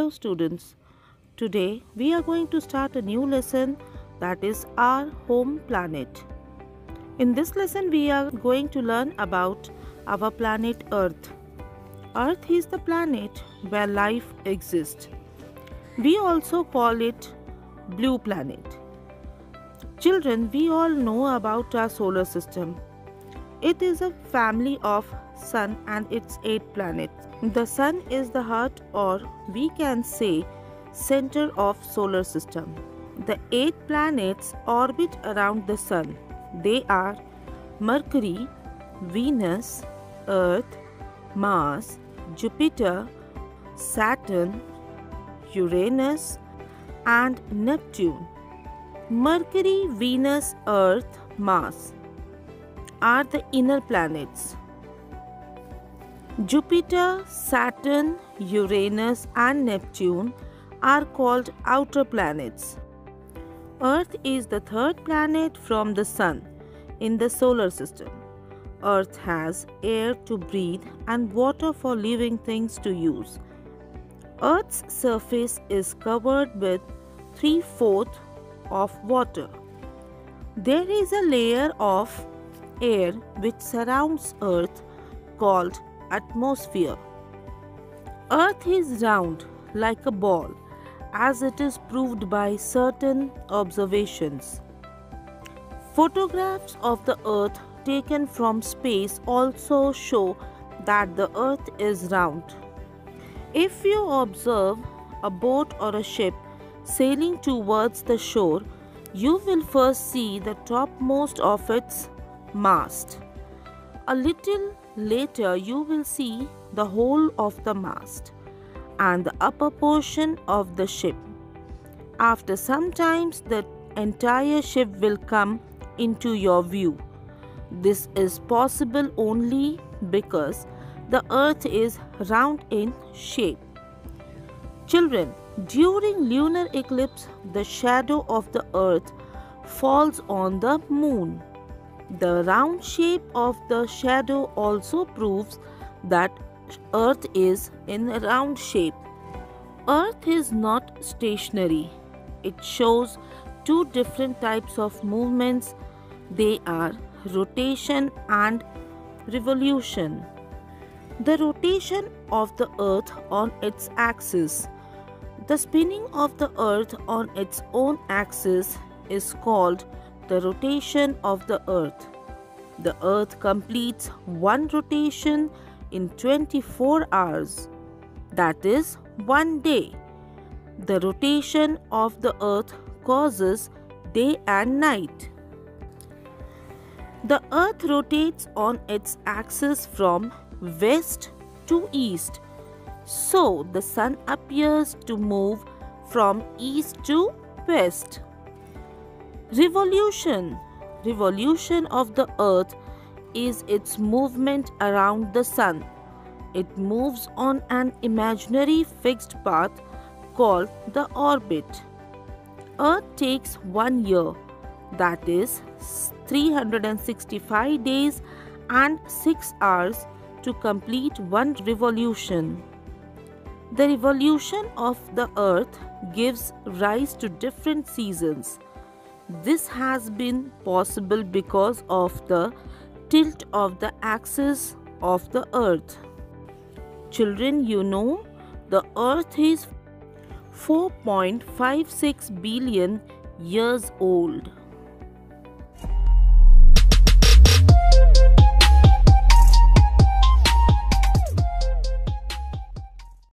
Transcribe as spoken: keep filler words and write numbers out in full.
Hello students, today we are going to start a new lesson, that is our home planet. In this lesson we are going to learn about our planet Earth. Earth is the planet where life exists. We also call it blue planet. Children, we all know about our solar system. It is a family of Sun and its eight planets. The Sun is the heart, or we can say center of solar system. The eight planets orbit around the Sun. They are Mercury, Venus, Earth, Mars, Jupiter, Saturn, Uranus and Neptune. Mercury, Venus, Earth, Mars are the inner planets. Jupiter, Saturn, Uranus and Neptune are called outer planets. Earth is the third planet from the Sun in the solar system. Earth has air to breathe and water for living things to use. Earth's surface is covered with three-fourths of water. There is a layer of air which surrounds Earth called atmosphere. Earth is round like a ball, as it is proved by certain observations. Photographs of the Earth taken from space also show that the Earth is round. If you observe a boat or a ship sailing towards the shore, you will first see the topmost of its mast. A little later you will see the whole of the mast and the upper portion of the ship. After some time the entire ship will come into your view. This is possible only because the Earth is round in shape. Children, during lunar eclipse, the shadow of the Earth falls on the moon. The round shape of the shadow also proves that Earth is in a round shape. Earth is not stationary. It shows two different types of movements. They are rotation and revolution. The rotation of the Earth on its axis. The spinning of the Earth on its own axis is called the rotation of the Earth. The Earth completes one rotation in twenty-four hours. That is one day. The rotation of the Earth causes day and night. The Earth rotates on its axis from west to east. So the Sun appears to move from east to west. Revolution. Revolution of the Earth is its movement around the Sun. It moves on an imaginary fixed path called the orbit. Earth takes one year, that is three hundred sixty-five days and six hours to complete one revolution. The revolution of the Earth gives rise to different seasons. This has been possible because of the tilt of the axis of the Earth. Children, you know the Earth is four point five six billion years old.